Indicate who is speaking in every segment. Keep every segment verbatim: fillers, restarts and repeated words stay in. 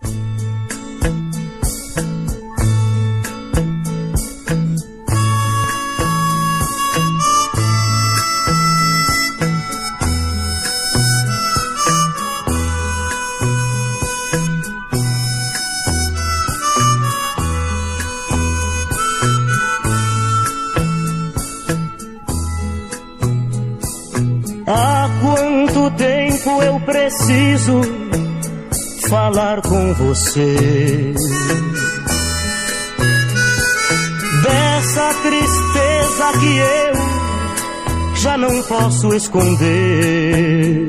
Speaker 1: Há quanto tempo eu preciso falar com você dessa tristeza que eu já não posso esconder.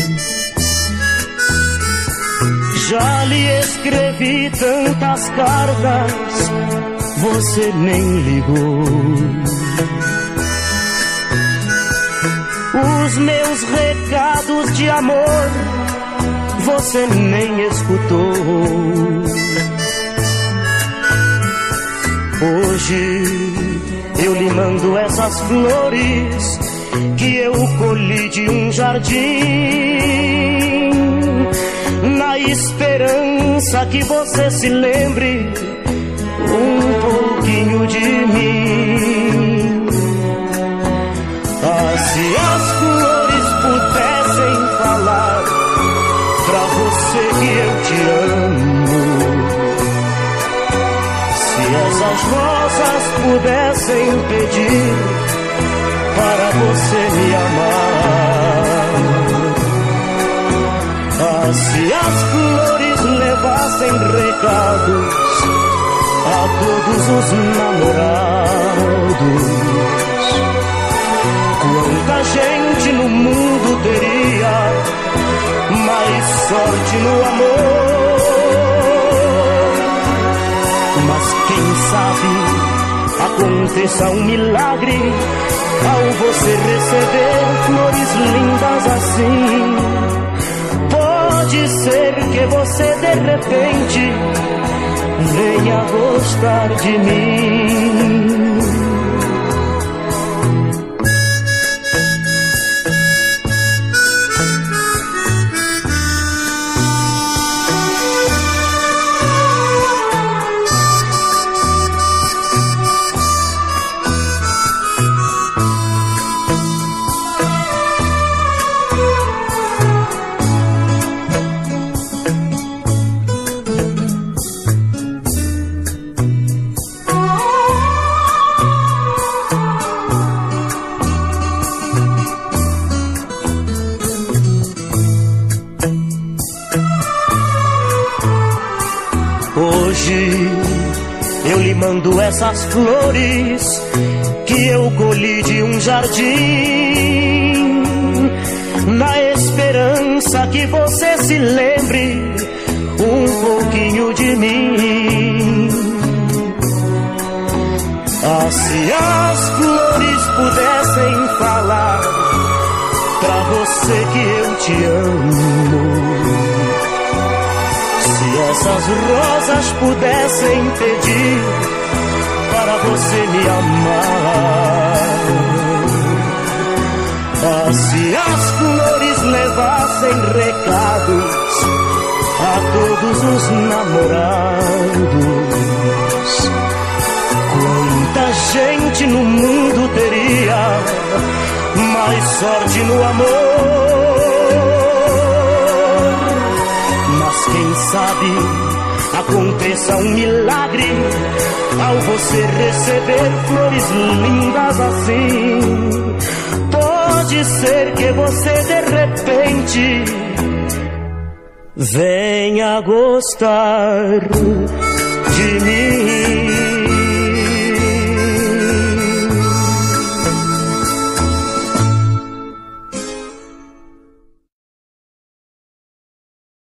Speaker 1: Já lhe escrevi tantas cartas, você nem ligou. Os meus recados de amor você nem escutou. Hoje eu lhe mando essas flores que eu colhi de um jardim, na esperança que você se lembre um pouquinho de mim. Ah, se as flores pudessem falar pra você que eu te amo, se essas rosas pudessem pedir para você me amar, ah, se as flores levassem recados a todos os namorados, quanta gente no mundo teria mais sorte no amor. Mas quem sabe aconteça um milagre ao você receber flores lindas assim. Pode ser que você de repente venha gostar de mim. Hoje eu lhe mando essas flores que eu colhi de um jardim, na esperança que você se lembre um pouquinho de mim. Ah, se as flores pudessem falar pra você que eu te amo, se essas rosas pudessem pedir para você me amar, ah, se as flores levassem recados a todos os namorados, quanta gente no mundo teria mais sorte no amor. Mas quem sabe aconteça um milagre ao você receber flores lindas assim. Pode ser que você de repente venha gostar de mim.